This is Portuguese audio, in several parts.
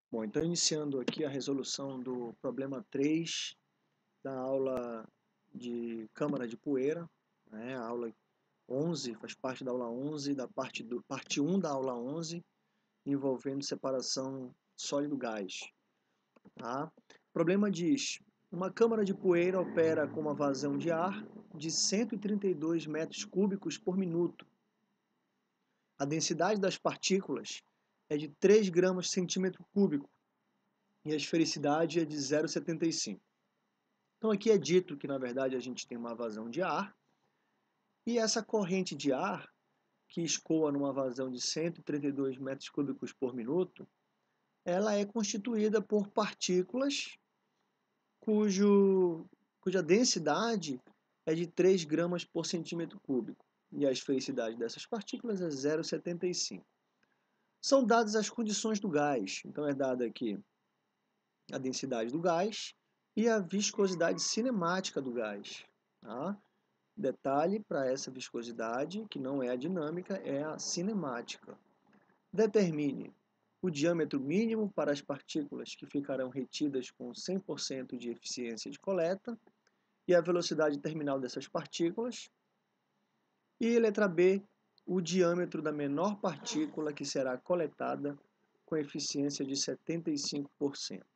Bom, então iniciando aqui a resolução do problema 3 da aula de câmara de poeira, né? A aula 11, faz parte da aula 11, parte 1 da aula 11, envolvendo separação sólido-gás. Tá? O problema diz, uma câmara de poeira opera com uma vazão de ar de 132 metros cúbicos por minuto. A densidade das partículas é de 3 gramas por centímetro cúbico, e a esfericidade é de 0,75. Então aqui é dito que, na verdade, a gente tem uma vazão de ar, e essa corrente de ar, que escoa numa vazão de 132 metros cúbicos por minuto, ela é constituída por partículas cuja densidade é de 3 gramas por centímetro cúbico, e a esfericidade dessas partículas é 0,75. São dadas as condições do gás, então é dada aqui a densidade do gás e a viscosidade cinemática do gás. Tá? Detalhe para essa viscosidade, que não é a dinâmica, é a cinemática. Determine o diâmetro mínimo para as partículas que ficarão retidas com 100% de eficiência de coleta e a velocidade terminal dessas partículas. E letra B, o diâmetro da menor partícula que será coletada com eficiência de 75%.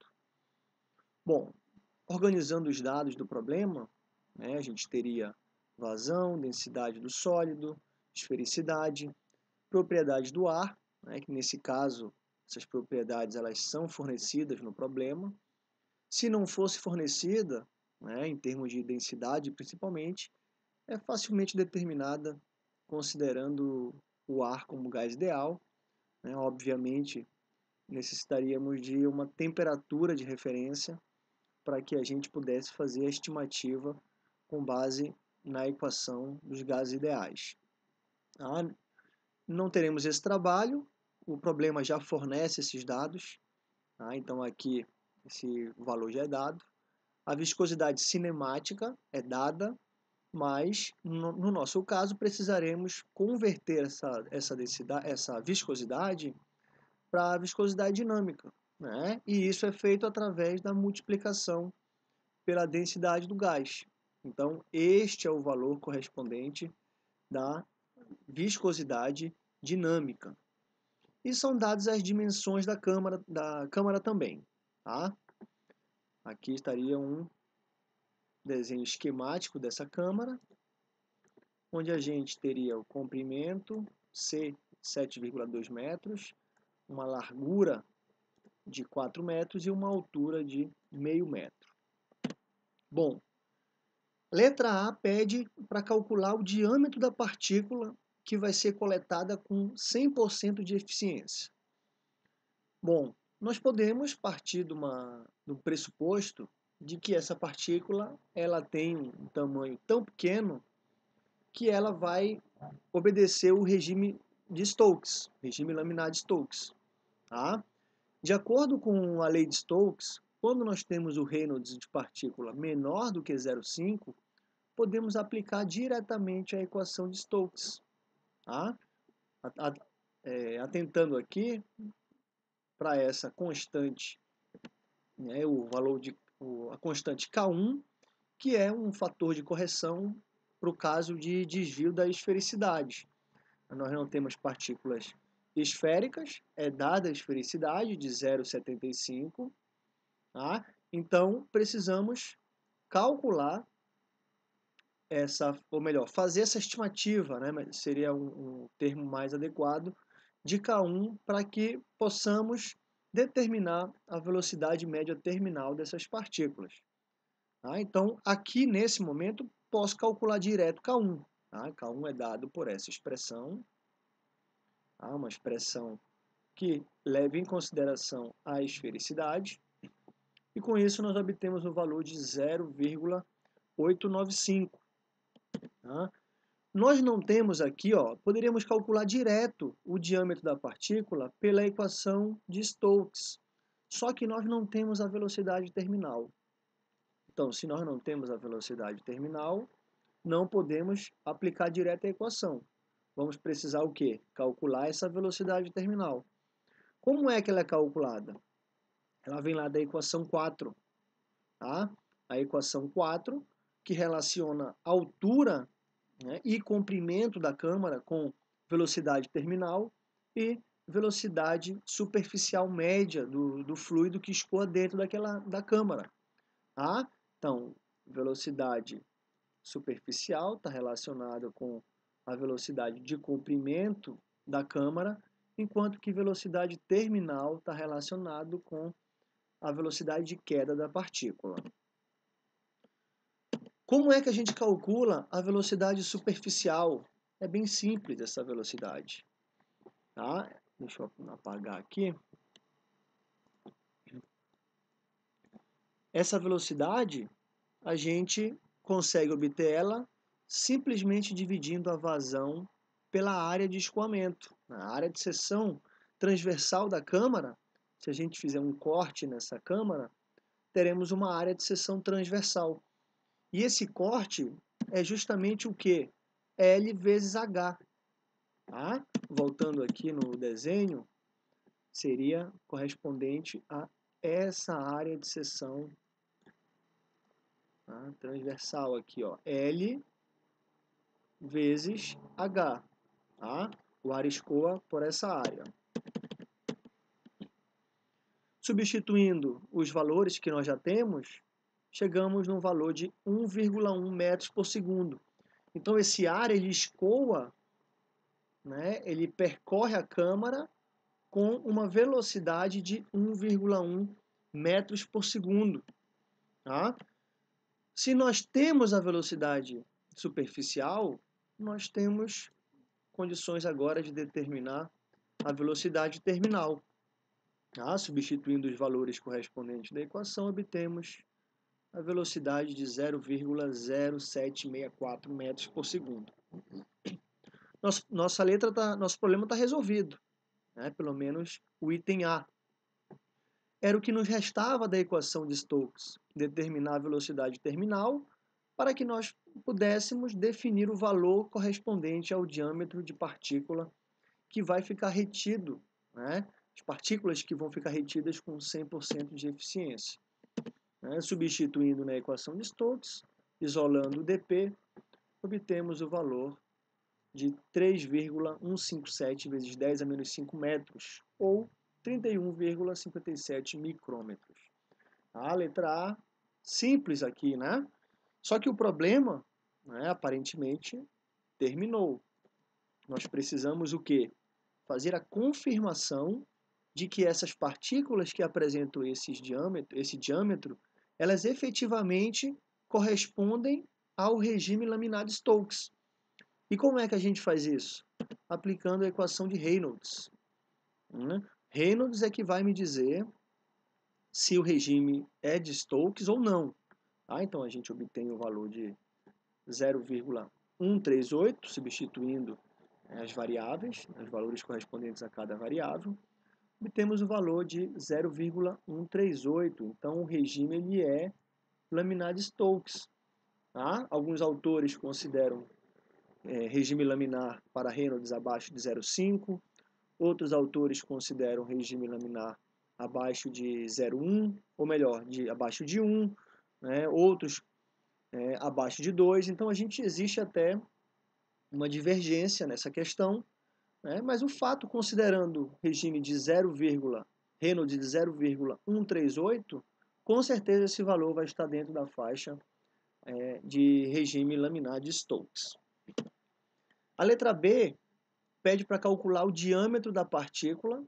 Bom, organizando os dados do problema, né, a gente teria vazão, densidade do sólido, esfericidade, propriedades do ar, né, que nesse caso essas propriedades elas são fornecidas no problema. Se não fosse fornecida, né, em termos de densidade principalmente, é facilmente determinada considerando o ar como gás ideal. Né, obviamente necessitaríamos de uma temperatura de referência para que a gente pudesse fazer a estimativa com base na equação dos gases ideais. Tá? Não teremos esse trabalho, o problema já fornece esses dados, tá? Então aqui esse valor já é dado. A viscosidade cinemática é dada, mas no nosso caso precisaremos converter essa viscosidade para a viscosidade dinâmica, né? E isso é feito através da multiplicação pela densidade do gás. Então, este é o valor correspondente da viscosidade dinâmica. E são dadas as dimensões da câmara também. Tá? Aqui estaria um desenho esquemático dessa câmara, onde a gente teria o comprimento C, 7,2 metros, uma largura de 4 metros e uma altura de meio metro. Bom, letra A pede para calcular o diâmetro da partícula que vai ser coletada com 100% de eficiência. Bom, nós podemos partir do pressuposto de que essa partícula ela tem um tamanho tão pequeno que ela vai obedecer o regime de Stokes, regime laminar de Stokes. Tá? De acordo com a lei de Stokes, quando nós temos o Reynolds de partícula menor do que 0,5, podemos aplicar diretamente a equação de Stokes. Tá? Atentando aqui para essa constante, né, a constante K1, que é um fator de correção para o caso de desvio da esfericidade. Nós não temos partículas esféricas, é dada a esfericidade de 0,75, tá? Então precisamos calcular ou melhor, fazer essa estimativa, né, seria um termo mais adequado, de K1 para que possamos determinar a velocidade média terminal dessas partículas. Tá? Então, aqui nesse momento, posso calcular direto K1. Tá? K1 é dado por essa expressão, tá? Uma expressão que leva em consideração a esfericidade, e com isso nós obtemos o valor de 0,895. Tá? Nós não temos aqui, poderíamos calcular direto o diâmetro da partícula pela equação de Stokes, só que nós não temos a velocidade terminal. Então, se nós não temos a velocidade terminal, não podemos aplicar direto a equação. Vamos precisar o quê? Calcular essa velocidade terminal. Como é que ela é calculada? ela vem lá da equação 4, tá? A equação 4, que relaciona altura, né, e comprimento da câmara com velocidade terminal e velocidade superficial média do fluido que escoa dentro da câmara. Tá? Então, velocidade superficial está relacionada com a velocidade de comprimento da câmara, enquanto que velocidade terminal está relacionado com a velocidade de queda da partícula. Como é que a gente calcula a velocidade superficial? É bem simples essa velocidade. Tá? Deixa eu apagar aqui. Essa velocidade, a gente consegue obter ela simplesmente dividindo a vazão pela área de escoamento. Na área de seção transversal da câmara, se a gente fizer um corte nessa câmara, teremos uma área de seção transversal. E esse corte é justamente o que? L vezes H. Tá? Voltando aqui no desenho, seria correspondente a essa área de seção, tá? Transversal aqui, ó, L vezes H. Tá? O ar escoa por essa área. Substituindo os valores que nós já temos, chegamos no valor de 1,1 metros por segundo. Então, esse ar ele escoa, né, ele percorre a câmara com uma velocidade de 1,1 metros por segundo. Tá? Se nós temos a velocidade superficial, nós temos condições agora de determinar a velocidade terminal. Tá? Substituindo os valores correspondentes da equação, obtemos a velocidade de 0,0764 metros por segundo. Nosso problema está resolvido, né? Pelo menos o item A. Era o que nos restava da equação de Stokes, determinar a velocidade terminal para que nós pudéssemos definir o valor correspondente ao diâmetro de partícula que vai ficar retido, né? As partículas que vão ficar retidas com 100% de eficiência. Né? Substituindo na equação de Stokes, isolando o dp, obtemos o valor de 3,157 vezes 10 a menos 5 metros, ou 31,57 micrômetros. A letra A, simples aqui, né? Só que o problema, né, aparentemente, terminou. Nós precisamos o quê? Fazer a confirmação de que essas partículas que apresentam esse diâmetro, elas efetivamente correspondem ao regime laminar de Stokes. E como é que a gente faz isso? Aplicando a equação de Reynolds. Reynolds é que vai me dizer se o regime é de Stokes ou não. Então a gente obtém o valor de 0,138, substituindo as variáveis, os valores correspondentes a cada variável. Obtemos o valor de 0,138. Então o regime ele é laminar de Stokes. Tá? Alguns autores consideram regime laminar para Reynolds abaixo de 0,5. Outros autores consideram regime laminar abaixo de 0,1, ou melhor, abaixo de 1, né? Outros abaixo de 2. Então, existe até uma divergência nessa questão, né? Mas o fato, considerando regime de Reynolds de 0,138, com certeza esse valor vai estar dentro da faixa de regime laminar de Stokes. A letra B pede para calcular o diâmetro da partícula,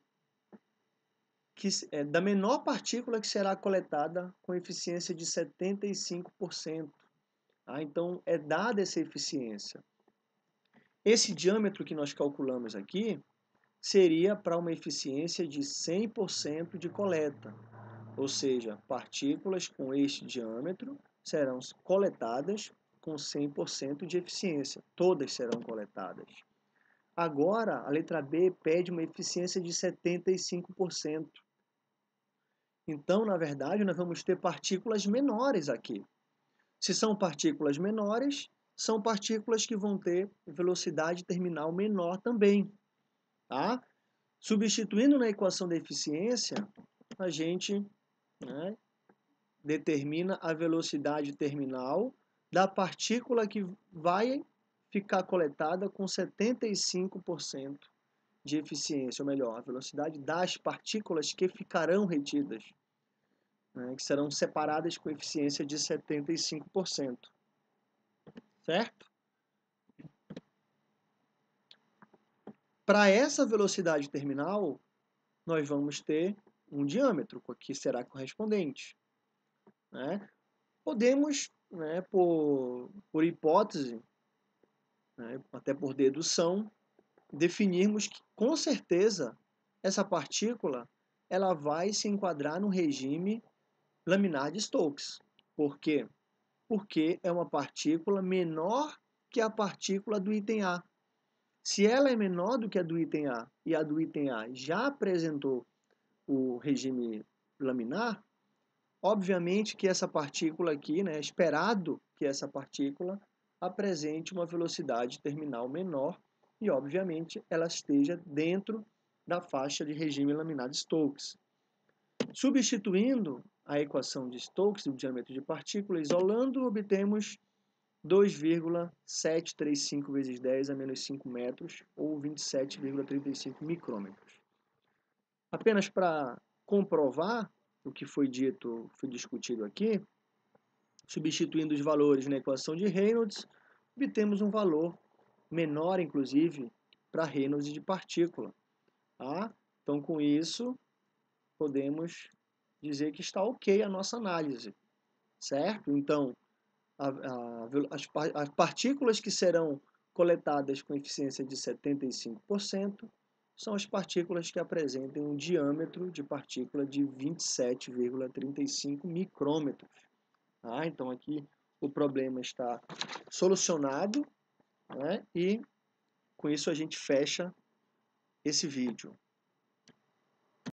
da menor partícula que será coletada com eficiência de 75%. Então, é dada essa eficiência. Esse diâmetro que nós calculamos aqui seria para uma eficiência de 100% de coleta, ou seja, partículas com este diâmetro serão coletadas com 100% de eficiência, todas serão coletadas. Agora, a letra B pede uma eficiência de 75%. Então, na verdade, nós vamos ter partículas menores aqui. Se são partículas menores, são partículas que vão ter velocidade terminal menor também. Tá? Substituindo na equação da eficiência, a gente né, determina a velocidade terminal da partícula que vai ficar coletada com 75% de eficiência, ou melhor, a velocidade das partículas que ficarão retidas, né, que serão separadas com eficiência de 75%, certo? Para essa velocidade terminal, nós vamos ter um diâmetro, que será correspondente, né? Podemos, né, por hipótese, né, até por dedução, definirmos que, com certeza, essa partícula ela vai se enquadrar no regime laminar de Stokes. Por quê? Porque é uma partícula menor que a partícula do item A. Se ela é menor do que a do item A e a do item A já apresentou o regime laminar, obviamente que essa partícula aqui, né, é esperado que essa partícula apresente uma velocidade terminal menor e, obviamente, ela esteja dentro da faixa de regime laminar de Stokes. Substituindo a equação de Stokes do diâmetro de partícula, isolando, obtemos 2,735 vezes 10 a menos 5 metros, ou 27,35 micrômetros. Apenas para comprovar o que foi discutido aqui, substituindo os valores na equação de Reynolds, obtemos um valor menor, inclusive, para Reynolds de partícula. Tá? Então, com isso, podemos dizer que está ok a nossa análise, certo? Então, as partículas que serão coletadas com eficiência de 75% são as partículas que apresentem um diâmetro de partícula de 27,35 micrômetros. Tá? Então, aqui o problema está solucionado, né? E com isso a gente fecha esse vídeo.